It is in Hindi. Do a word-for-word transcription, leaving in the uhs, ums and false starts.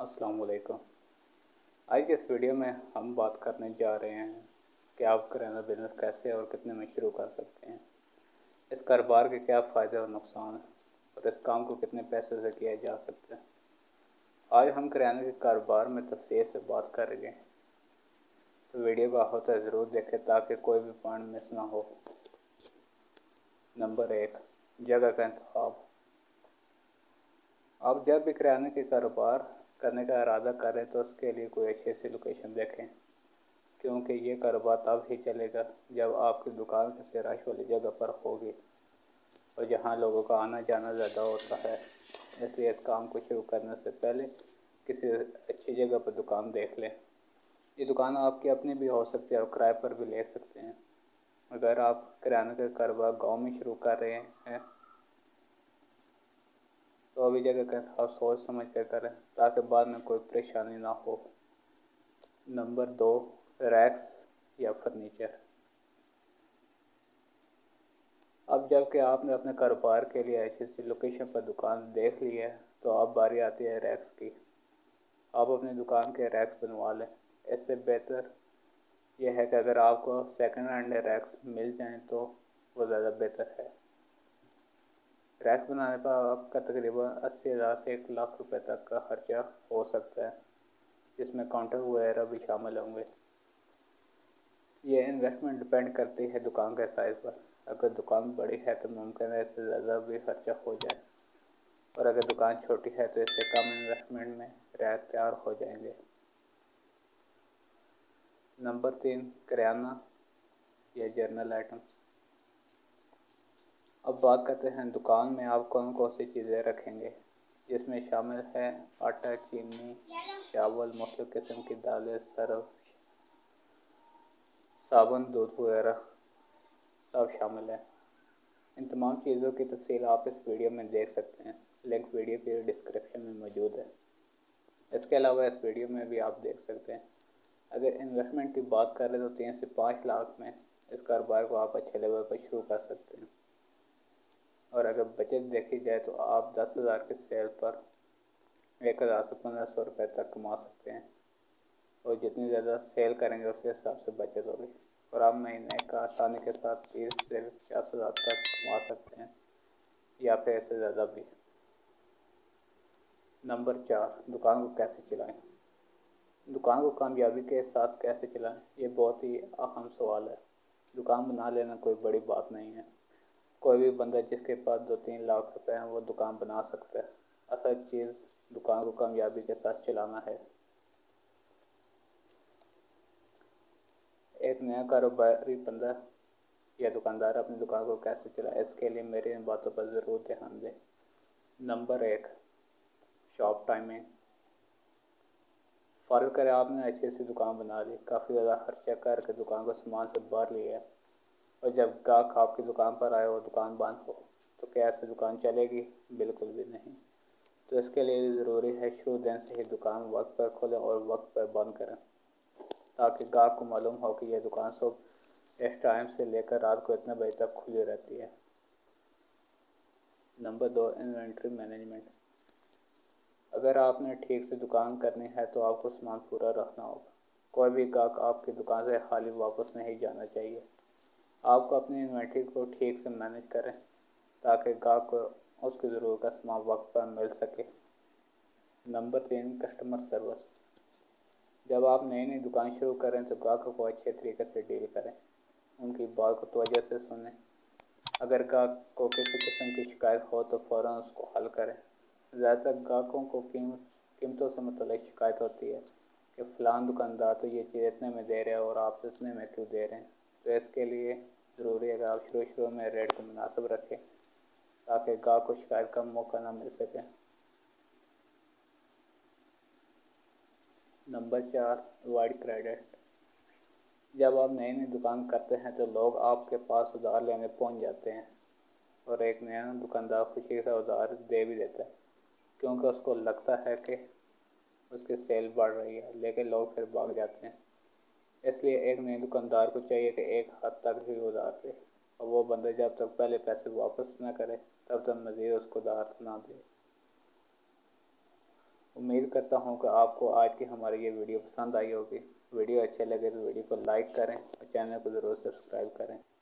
अस्सलाम वालेकुम। आज के इस वीडियो में हम बात करने जा रहे हैं कि आप किराना बिजनेस कैसे और कितने में शुरू कर सकते हैं, इस कारोबार के क्या फ़ायदे और नुकसान हैं और इस काम को कितने पैसों से किया जा सकता है। आज हम किराने के कारोबार में तफसील से बात करेंगे, तो वीडियो को होता है ज़रूर देखें ताकि कोई भी पॉइंट मिस ना हो। नंबर एक, जगह का इंतखाब। आप जब भी किराने के कारोबार करने का इरादा करें तो उसके लिए कोई अच्छी सी लोकेशन देखें, क्योंकि ये कारोबार तब ही चलेगा जब आपकी दुकान किसी रश वाली जगह पर होगी और जहाँ लोगों का आना जाना ज़्यादा होता है। इसलिए इस काम को शुरू करने से पहले किसी अच्छी जगह पर दुकान देख लें। ये दुकान आपकी अपनी भी हो सकती है और किराए पर भी ले सकते हैं। अगर आप किराने का कारोबार गाँव में शुरू कर रहे हैं तो अभी जगह का इंतखाब सोच समझ कर करें ताकि बाद में कोई परेशानी ना हो। नंबर दो, रैक्स या फर्नीचर। अब जबकि आपने अपने कारोबार के लिए अच्छी सी लोकेशन पर दुकान देख ली है तो अब बारी आती है रैक्स की। आप अपनी दुकान के रैक्स बनवा लें। इससे बेहतर यह है कि अगर आपको सेकंड हैंड रैक्स मिल जाएं तो वो ज़्यादा बेहतर है। रैक बनाने पर आपका तकरीबन अस्सी हज़ार से एक लाख रुपए तक का खर्चा हो सकता है, जिसमें काउंटर वगैरह भी शामिल होंगे। ये इन्वेस्टमेंट डिपेंड करती है दुकान के साइज़ पर। अगर दुकान बड़ी है तो मुमकिन है इससे ज़्यादा भी खर्चा हो जाए, और अगर दुकान छोटी है तो इससे कम इन्वेस्टमेंट में रैक तैयार हो जाएंगे। नंबर तीन, किराना या जर्नल आइटम्स। अब बात करते हैं दुकान में आप कौन कौन सी चीज़ें रखेंगे, जिसमें शामिल है आटा, चीनी, चावल, मुख्तलिफ किस्म की दालें, सर्फ, साबुन, दूध वगैरह सब शामिल है। इन तमाम चीज़ों की तफसील आप इस वीडियो में देख सकते हैं। लिंक वीडियो के डिस्क्रिप्शन में मौजूद है। इसके अलावा इस वीडियो में भी आप देख सकते हैं। अगर इन्वेस्टमेंट की बात करें तो तीन से पाँच लाख में इस कारोबार को आप अच्छे लेवल पर शुरू कर सकते हैं, और अगर बचत देखी जाए तो आप दस हज़ार के सेल पर एक हज़ार से पंद्रह सौ रुपये तक कमा सकते हैं, और जितनी ज़्यादा सेल करेंगे उसके हिसाब से बचत होगी, और आप महीने का आसानी के साथ तीस से पचास हज़ार तक कमा सकते हैं या फिर इससे ज़्यादा भी। नंबर चार, दुकान को कैसे चलाएं। दुकान को कामयाबी के साथ कैसे चलाएं, ये बहुत ही अहम सवाल है। दुकान बना लेना कोई बड़ी बात नहीं है। कोई भी बंदा जिसके पास दो तीन लाख रुपए हैं वो दुकान बना सकता है। असल चीज़ दुकान को कामयाबी के साथ चलाना है। एक नया कारोबारी बंदा या दुकानदार अपनी दुकान को कैसे चलाए, इसके लिए मेरी इन बातों पर ज़रूर ध्यान दें। नंबर एक, शॉप टाइमिंग। फ़र्ज़ करें आपने अच्छी सी दुकान बना ली, काफ़ी ज़्यादा खर्चा करके दुकान को सामान से बाहर लिया है, और जब ग्राहक आपकी दुकान पर आए और दुकान बंद हो तो क्या ऐसे दुकान चलेगी? बिल्कुल भी नहीं। तो इसके लिए ज़रूरी है शुरू दिन से ही दुकान वक्त पर खोलें और वक्त पर बंद करें, ताकि ग्राहक को मालूम हो कि यह दुकान सुबह इस टाइम से लेकर रात को इतने बजे तक खुली रहती है। नंबर दो, इन्वेंट्री मैनेजमेंट। अगर आपने ठीक से दुकान करनी है तो आपको सामान पूरा रखना होगा। कोई भी ग्राहक आपकी दुकान से खाली वापस नहीं जाना चाहिए। आपको अपनी इन्वेंट्री को ठीक से मैनेज करें ताकि ग्राहक को उसकी ज़रूरत का सामान वक्त पर मिल सके। नंबर तीन, कस्टमर सर्विस। जब आप नई नई दुकान शुरू करें तो ग्राहकों को अच्छे तरीके से डील करें, उनकी बात को तवज्जो से सुनें। अगर ग्राहक को किसी किस्म की शिकायत हो तो फ़ौरन उसको हल करें। ज़्यादातर ग्राहकों को कीमत कीमतों से मुतल्लिक़ शिकायत होती है कि फ़लाँ दुकानदार तो ये चीज़ इतने में दे रहे हैं और आप इतने में क्यों दे रहे हैं। तो इसके लिए ज़रूरी है कि आप शुरू शुरू में रेट को मुनासिब रखें ताकि ग्राहक को शिकायत का मौका ना मिल सके। नंबर चार, वाइड क्रेडिट। जब आप नई नई दुकान करते हैं तो लोग आपके पास उधार लेने पहुंच जाते हैं, और एक नया दुकानदार खुशी से उधार दे भी देता है, क्योंकि उसको लगता है कि उसकी सेल बढ़ रही है, लेकिन लोग फिर भाग जाते हैं। इसलिए एक नए दुकानदार को चाहिए कि एक हद तक ही उधार दे, और वो बंदा जब तक पहले पैसे वापस न करे तब तक मज़ीद उसको उधार ना दे। उम्मीद करता हूँ कि आपको आज की हमारी ये वीडियो पसंद आई होगी। वीडियो अच्छे लगे तो वीडियो को लाइक करें और चैनल को ज़रूर सब्सक्राइब करें।